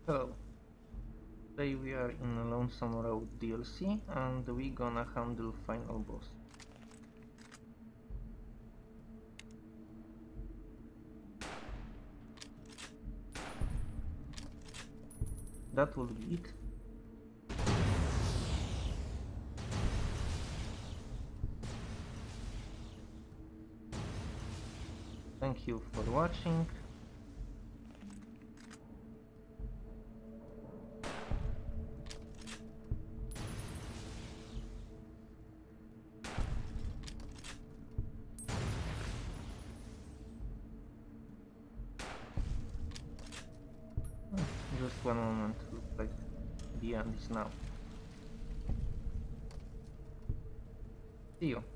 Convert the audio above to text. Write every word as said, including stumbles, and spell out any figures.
Hello, today we are in Lonesome Road D L C and we gonna handle final boss. That will be it. Thank you for watching. Just one moment, looks like the end is now. See you.